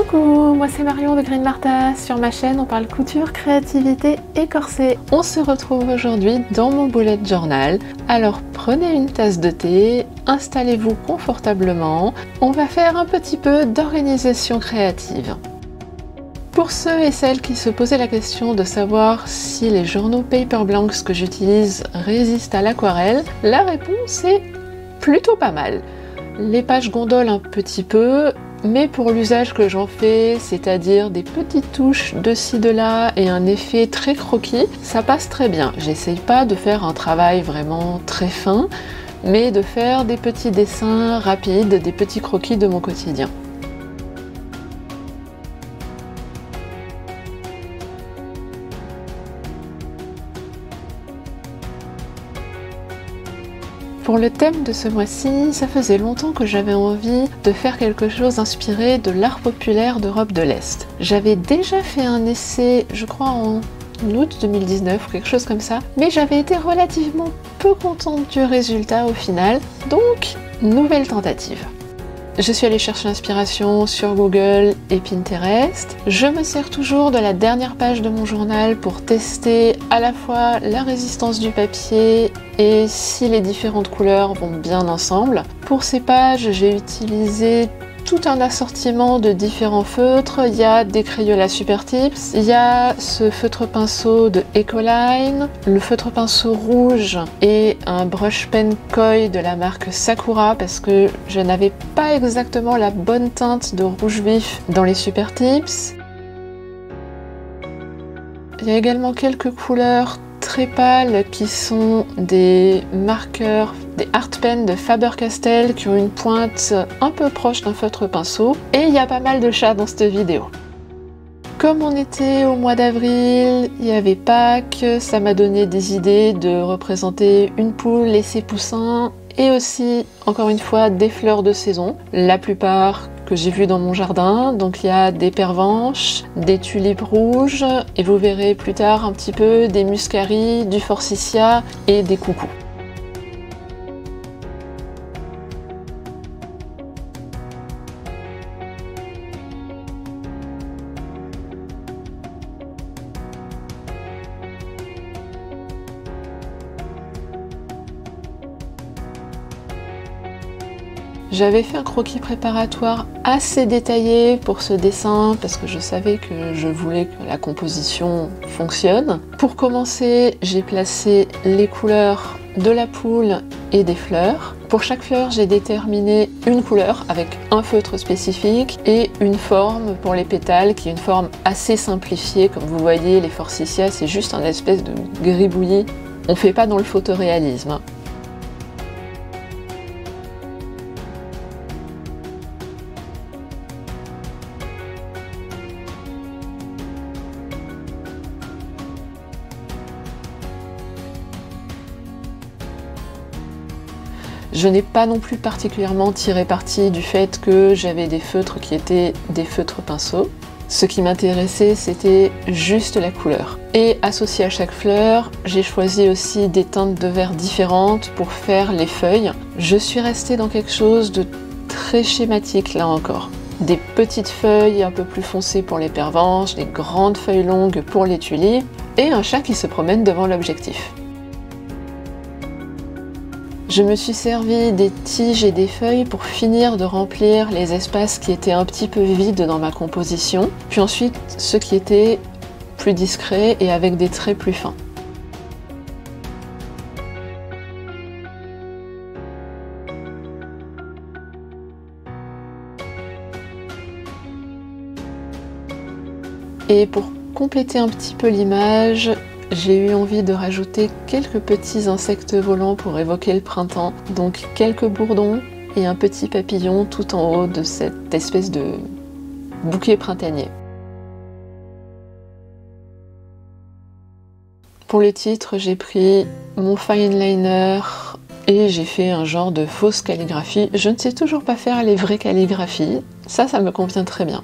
Coucou, moi c'est Marion de Green Martha. Sur ma chaîne, on parle couture, créativité et corset. On se retrouve aujourd'hui dans mon bullet journal. Alors prenez une tasse de thé, installez-vous confortablement. On va faire un petit peu d'organisation créative. Pour ceux et celles qui se posaient la question de savoir si les journaux Paper Blanks que j'utilise résistent à l'aquarelle, la réponse est plutôt pas mal. Les pages gondolent un petit peu, mais pour l'usage que j'en fais, c'est-à-dire des petites touches de ci de là et un effet très croquis, ça passe très bien. J'essaye pas de faire un travail vraiment très fin, mais de faire des petits dessins rapides, des petits croquis de mon quotidien. Pour le thème de ce mois-ci, ça faisait longtemps que j'avais envie de faire quelque chose inspiré de l'art populaire d'Europe de l'Est. J'avais déjà fait un essai, je crois en août 2019 ou quelque chose comme ça, mais j'avais été relativement peu contente du résultat au final, donc nouvelle tentative. Je suis allée chercher l'inspiration sur Google et Pinterest. Je me sers toujours de la dernière page de mon journal pour tester à la fois la résistance du papier et si les différentes couleurs vont bien ensemble. Pour ces pages, j'ai utilisé tout un assortiment de différents feutres. Il y a des Crayola Super Tips, il y a ce feutre pinceau de Ecoline, le feutre pinceau rouge et un brush pen koi de la marque Sakura parce que je n'avais pas exactement la bonne teinte de rouge vif dans les Super Tips. Il y a également quelques couleurs très pâles qui sont des marqueurs, des art pens de Faber-Castell qui ont une pointe un peu proche d'un feutre pinceau. Et il y a pas mal de chats dans cette vidéo. Comme on était au mois d'avril, il y avait Pâques, ça m'a donné des idées de représenter une poule et ses poussins, et aussi, encore une fois, des fleurs de saison. La plupart que j'ai vues dans mon jardin, donc il y a des pervenches, des tulipes rouges, et vous verrez plus tard un petit peu des muscaries, du forsythia et des coucous. J'avais fait un croquis préparatoire assez détaillé pour ce dessin parce que je savais que je voulais que la composition fonctionne. Pour commencer, j'ai placé les couleurs de la poule et des fleurs. Pour chaque fleur, j'ai déterminé une couleur avec un feutre spécifique et une forme pour les pétales qui est une forme assez simplifiée. Comme vous voyez, les forsythia, c'est juste un espèce de gribouillis. On fait pas dans le photoréalisme. Je n'ai pas non plus particulièrement tiré parti du fait que j'avais des feutres qui étaient des feutres pinceaux. Ce qui m'intéressait, c'était juste la couleur. Et associé à chaque fleur, j'ai choisi aussi des teintes de vert différentes pour faire les feuilles. Je suis restée dans quelque chose de très schématique là encore. Des petites feuilles un peu plus foncées pour les pervenches, des grandes feuilles longues pour les tulipes, et un chat qui se promène devant l'objectif. Je me suis servi des tiges et des feuilles pour finir de remplir les espaces qui étaient un petit peu vides dans ma composition, puis ensuite ceux qui étaient plus discrets et avec des traits plus fins. Et pour compléter un petit peu l'image, j'ai eu envie de rajouter quelques petits insectes volants pour évoquer le printemps, donc quelques bourdons et un petit papillon tout en haut de cette espèce de bouquet printanier. Pour le titre, j'ai pris mon fine liner et j'ai fait un genre de fausse calligraphie. Je ne sais toujours pas faire les vraies calligraphies, ça me convient très bien.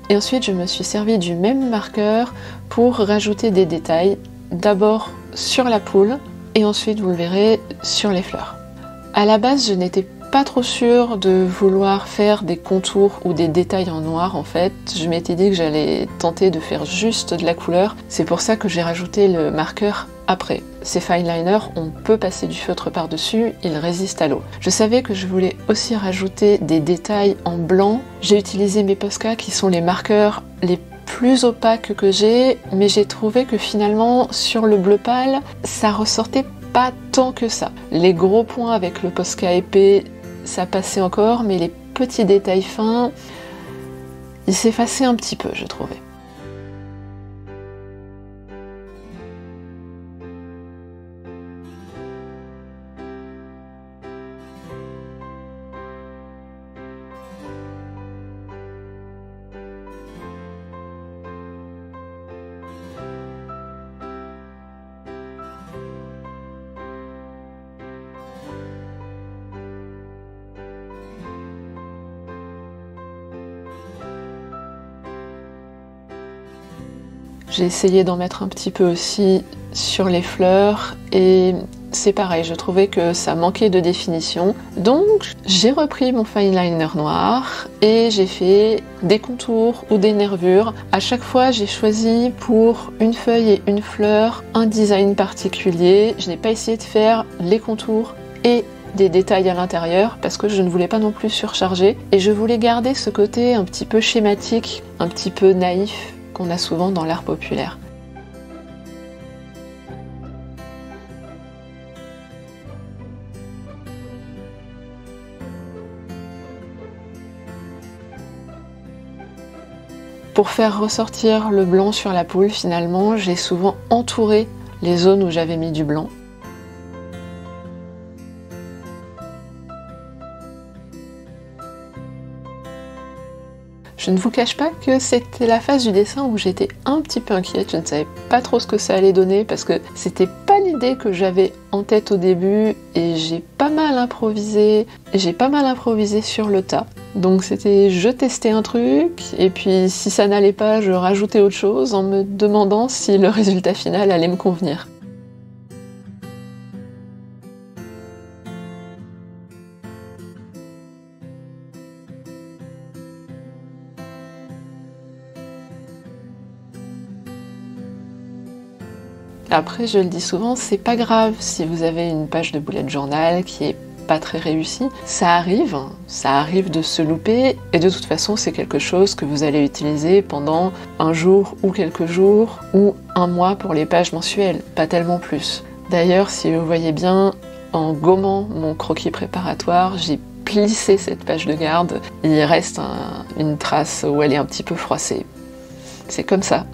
Et ensuite je me suis servi du même marqueur pour rajouter des détails, d'abord sur la poule et ensuite vous le verrez sur les fleurs. À la base je n'étais pas trop sûre de vouloir faire des contours ou des détails en noir en fait. Je m'étais dit que j'allais tenter de faire juste de la couleur. C'est pour ça que j'ai rajouté le marqueur après. Ces fine liners, on peut passer du feutre par-dessus, ils résistent à l'eau. Je savais que je voulais aussi rajouter des détails en blanc. J'ai utilisé mes Posca qui sont les marqueurs les plus opaques que j'ai, mais j'ai trouvé que finalement sur le bleu pâle, ça ressortait pas tant que ça. Les gros points avec le Posca épais, ça passait encore, mais les petits détails fins, ils s'effaçaient un petit peu, je trouvais. J'ai essayé d'en mettre un petit peu aussi sur les fleurs et c'est pareil, je trouvais que ça manquait de définition. Donc j'ai repris mon fine liner noir et j'ai fait des contours ou des nervures. À chaque fois j'ai choisi pour une feuille et une fleur un design particulier. Je n'ai pas essayé de faire les contours et des détails à l'intérieur parce que je ne voulais pas non plus surcharger et je voulais garder ce côté un petit peu schématique, un petit peu naïf qu'on a souvent dans l'art populaire. Pour faire ressortir le blanc sur la poule, finalement, j'ai souvent entouré les zones où j'avais mis du blanc. Je ne vous cache pas que c'était la phase du dessin où j'étais un petit peu inquiète, je ne savais pas trop ce que ça allait donner parce que c'était pas l'idée que j'avais en tête au début et j'ai pas mal improvisé sur le tas. Donc c'était je testais un truc et puis si ça n'allait pas je rajoutais autre chose en me demandant si le résultat final allait me convenir. Après, je le dis souvent, c'est pas grave si vous avez une page de bullet journal qui est pas très réussie. Ça arrive de se louper, et de toute façon, c'est quelque chose que vous allez utiliser pendant un jour ou quelques jours, ou un mois pour les pages mensuelles, pas tellement plus. D'ailleurs, si vous voyez bien, en gommant mon croquis préparatoire, j'ai plissé cette page de garde, il reste une trace où elle est un petit peu froissée. C'est comme ça.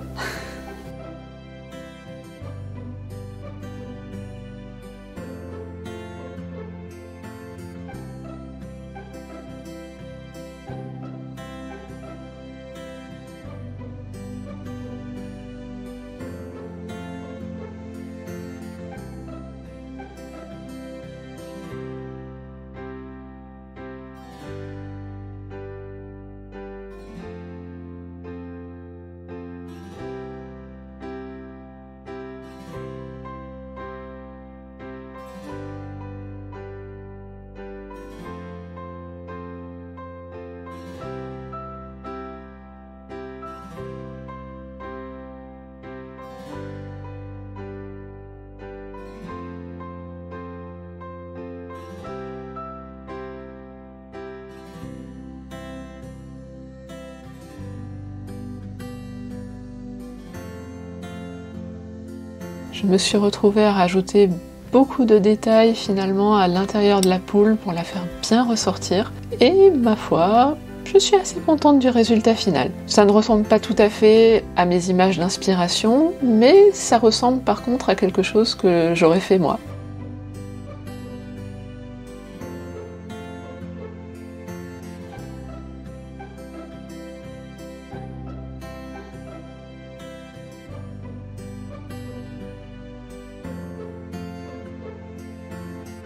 Je me suis retrouvée à rajouter beaucoup de détails finalement à l'intérieur de la poule pour la faire bien ressortir. Et ma foi, je suis assez contente du résultat final. Ça ne ressemble pas tout à fait à mes images d'inspiration, mais ça ressemble par contre à quelque chose que j'aurais fait moi.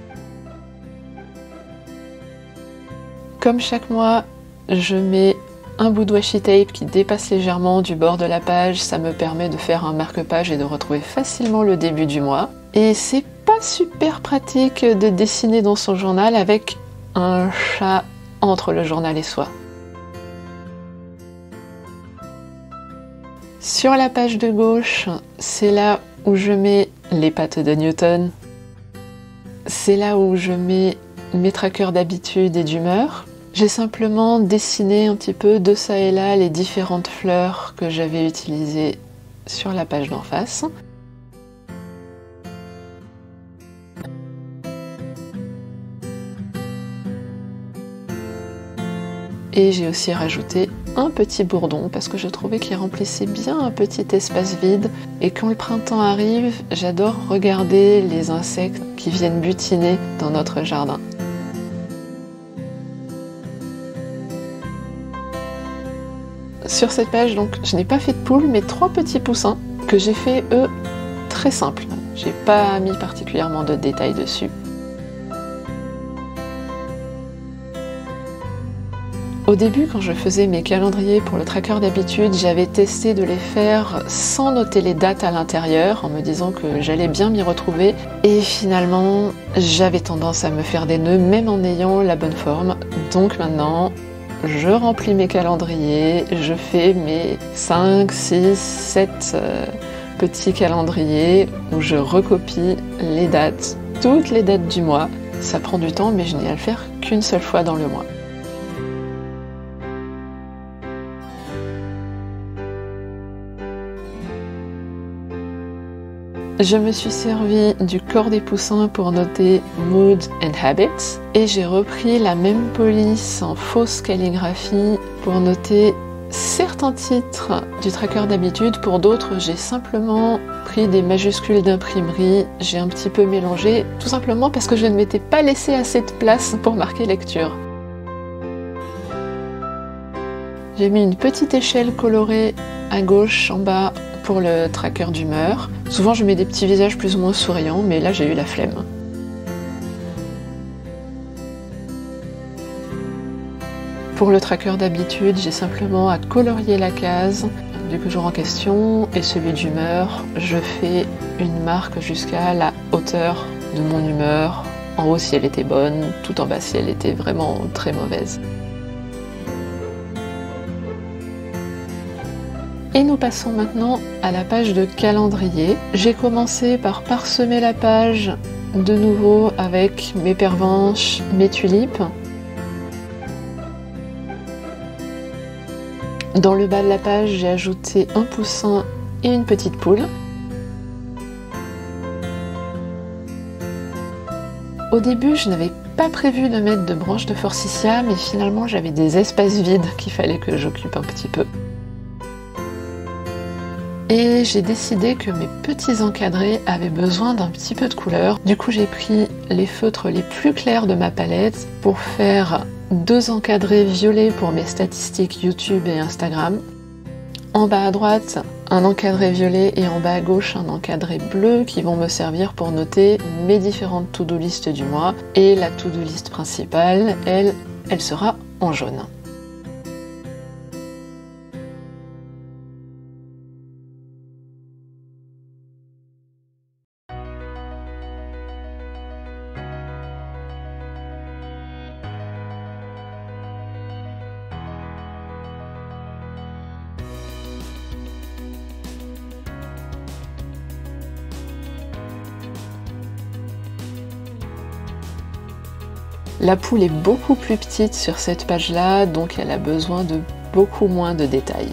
Comme chaque mois, je mets un bout de washi tape qui dépasse légèrement du bord de la page, ça me permet de faire un marque-page et de retrouver facilement le début du mois. Et c'est pas super pratique de dessiner dans son journal avec un chat entre le journal et soi. Sur la page de gauche, c'est là où je mets les pattes de Newton. C'est là où je mets mes trackers d'habitude et d'humeur. J'ai simplement dessiné un petit peu de ça et là les différentes fleurs que j'avais utilisées sur la page d'en face. Et j'ai aussi rajouté un petit bourdon parce que je trouvais qu'il remplissait bien un petit espace vide. Et quand le printemps arrive, j'adore regarder les insectes qui viennent butiner dans notre jardin. Sur cette page, donc, je n'ai pas fait de poule, mais 3 petits poussins que j'ai fait, eux, très simples. J'ai pas mis particulièrement de détails dessus. Au début, quand je faisais mes calendriers pour le tracker d'habitude, j'avais testé de les faire sans noter les dates à l'intérieur, en me disant que j'allais bien m'y retrouver. Et finalement, j'avais tendance à me faire des nœuds, même en ayant la bonne forme. Donc maintenant, je remplis mes calendriers, je fais mes 5, 6, 7 petits calendriers où je recopie les dates, toutes les dates du mois. Ça prend du temps, mais je n'ai à le faire qu'une seule fois dans le mois. Je me suis servi du corps des poussins pour noter Mood and Habits et j'ai repris la même police en fausse calligraphie pour noter certains titres du tracker d'habitude. Pour d'autres, j'ai simplement pris des majuscules d'imprimerie, j'ai un petit peu mélangé, tout simplement parce que je ne m'étais pas laissé assez de place pour marquer lecture. J'ai mis une petite échelle colorée à gauche en bas pour le tracker d'humeur. Souvent je mets des petits visages plus ou moins souriants, mais là j'ai eu la flemme. Pour le tracker d'habitude, j'ai simplement à colorier la case du jour en question et celui d'humeur. Je fais une marque jusqu'à la hauteur de mon humeur, en haut si elle était bonne, tout en bas si elle était vraiment très mauvaise. Et nous passons maintenant à la page de calendrier. J'ai commencé par parsemer la page de nouveau avec mes pervenches, mes tulipes. Dans le bas de la page, j'ai ajouté un poussin et une petite poule. Au début, je n'avais pas prévu de mettre de branches de forsythia, mais finalement j'avais des espaces vides qu'il fallait que j'occupe un petit peu. Et j'ai décidé que mes petits encadrés avaient besoin d'un petit peu de couleur. Du coup, j'ai pris les feutres les plus clairs de ma palette pour faire 2 encadrés violets pour mes statistiques YouTube et Instagram. En bas à droite, un encadré violet et en bas à gauche, un encadré bleu qui vont me servir pour noter mes différentes to-do list du mois. Et la to-do list principale, elle sera en jaune. La poule est beaucoup plus petite sur cette page-là, donc elle a besoin de beaucoup moins de détails.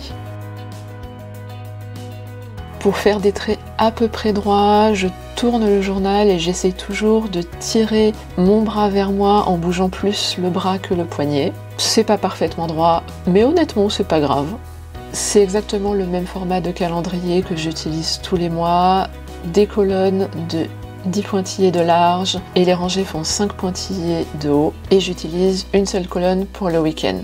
Pour faire des traits à peu près droits, je tourne le journal et j'essaie toujours de tirer mon bras vers moi en bougeant plus le bras que le poignet. C'est pas parfaitement droit, mais honnêtement, c'est pas grave. C'est exactement le même format de calendrier que j'utilise tous les mois, des colonnes de 10 pointillés de large et les rangées font 5 pointillés de haut et j'utilise une seule colonne pour le week-end.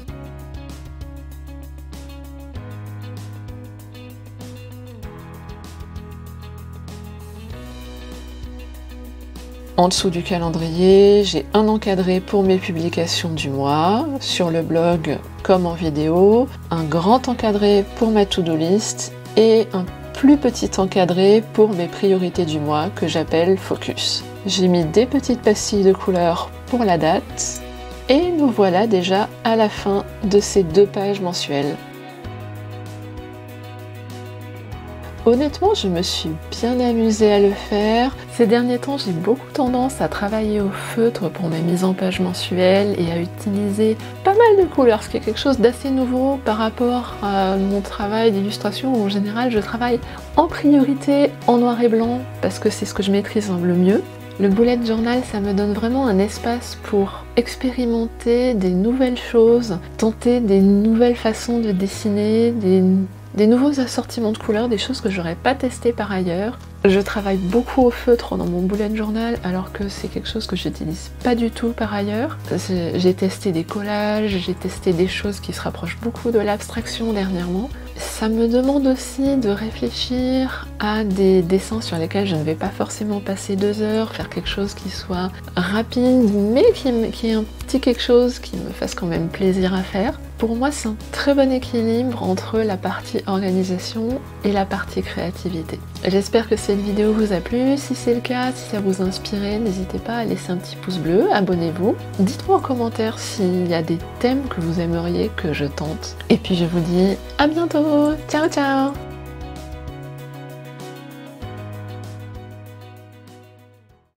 En dessous du calendrier, j'ai un encadré pour mes publications du mois. Sur le blog, comme en vidéo, un grand encadré pour ma to-do list et un plus petit encadré pour mes priorités du mois que j'appelle Focus. J'ai mis des petites pastilles de couleur pour la date et nous voilà déjà à la fin de ces 2 pages mensuelles. Honnêtement, je me suis bien amusée à le faire. Ces derniers temps, j'ai beaucoup tendance à travailler au feutre pour mes mises en page mensuelles et à utiliser pas mal de couleurs, ce qui est quelque chose d'assez nouveau par rapport à mon travail d'illustration où en général je travaille en priorité en noir et blanc parce que c'est ce que je maîtrise le mieux. Le bullet journal, ça me donne vraiment un espace pour expérimenter des nouvelles choses, tenter des nouvelles façons de dessiner, des nouveaux assortiments de couleurs, des choses que j'aurais pas testées par ailleurs. Je travaille beaucoup au feutre dans mon bullet journal alors que c'est quelque chose que j'utilise pas du tout par ailleurs. J'ai testé des collages, j'ai testé des choses qui se rapprochent beaucoup de l'abstraction dernièrement. Ça me demande aussi de réfléchir à des dessins sur lesquels je ne vais pas forcément passer 2 heures, faire quelque chose qui soit rapide mais qui ait un petit quelque chose qui me fasse quand même plaisir à faire. Pour moi, c'est un très bon équilibre entre la partie organisation et la partie créativité. J'espère que cette vidéo vous a plu. Si c'est le cas, si ça vous a inspiré, n'hésitez pas à laisser un petit pouce bleu, abonnez-vous. Dites-moi en commentaire s'il y a des thèmes que vous aimeriez que je tente. Et puis je vous dis à bientôt. Ciao ciao.